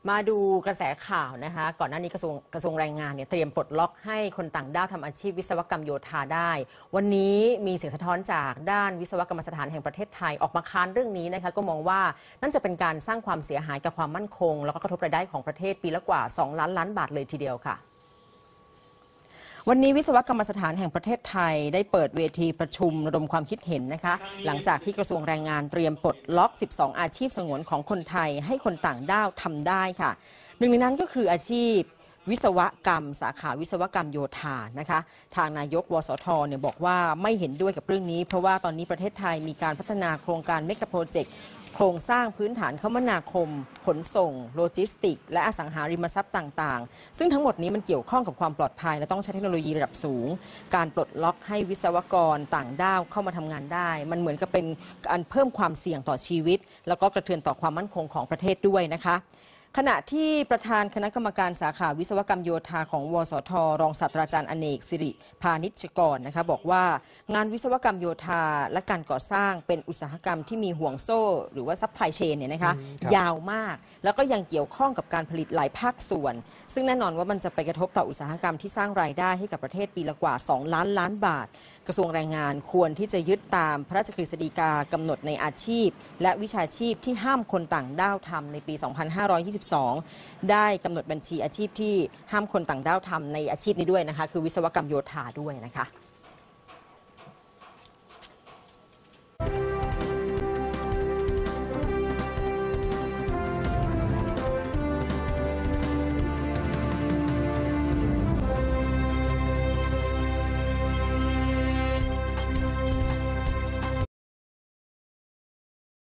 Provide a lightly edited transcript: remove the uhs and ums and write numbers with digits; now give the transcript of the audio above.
มาดูกระแสข่าวนะคะก่อนหน้านี้กระทรวงแรงงานเนี่ยเตรียมปลดล็อกให้คนต่างด้าวทำอาชีพวิศวกรรมโยธาได้วันนี้มีเสียงสะท้อนจากด้านวิศวกรรมสถานแห่งประเทศไทยออกมาค้านเรื่องนี้นะคะก็มองว่านั่นจะเป็นการสร้างความเสียหายกับความมั่นคงแล้วก็กระทบรายได้ของประเทศปีละกว่า2 ล้านล้านบาทเลยทีเดียวค่ะวันนี้วิศวกรรมสถานแห่งประเทศไทยได้เปิดเวทีประชุมระดมความคิดเห็นนะคะหลังจากที่กระทรวงแรงงานเตรียมปลดล็อก12อาชีพสงวนของคนไทยให้คนต่างด้าวทำได้ค่ะหนึ่งในนั้นก็คืออาชีพวิศวกรรมสาขาวิศวกรรมโยธานะคะทางนายกวสทเนี่ยบอกว่าไม่เห็นด้วยกับเรื่องนี้เพราะว่าตอนนี้ประเทศไทยมีการพัฒนาโครงการเมกะโปรเจกต์โครงสร้างพื้นฐานคมนาคมขนส่งโลจิสติกและอสังหาริมทรัพย์ต่างๆซึ่งทั้งหมดนี้มันเกี่ยวข้องกับความปลอดภัยและต้องใช้เทคโนโลยีระดับสูงการปลดล็อกให้วิศวกรต่างด้าวเข้ามาทำงานได้มันเหมือนกับเป็นการเพิ่มความเสี่ยงต่อชีวิตแล้วก็กระเทือนต่อความมั่นคงของประเทศด้วยนะคะขณะที่ประธานคณะกรรมการสาขาวิศวกรรมโยธาของวสทรองศาสตราจารย์อเนกสิริพานิชกรนะคะบอกว่างานวิศวกรรมโยธาและการก่อสร้างเป็นอุตสาหกรรมที่มีห่วงโซ่หรือว่าซัพพลายเชนเนี่ยนะคะยาวมากแล้วก็ยังเกี่ยวข้องกับการผลิตหลายภาคส่วนซึ่งแน่นอนว่ามันจะไปกระทบต่ออุตสาหกรรมที่สร้างรายได้ให้กับประเทศปีละกว่า2 ล้านล้านบาทกระทรวงแรงงานควรที่จะยึดตามพระราชกฤษฎีกากำหนดในอาชีพและวิชาชีพที่ห้ามคนต่างด้าวทำในปี 2522 ได้กำหนดบัญชีอาชีพที่ห้ามคนต่างด้าวทำในอาชีพนี้ด้วยนะคะคือวิศวกรรมโยธาด้วยนะคะ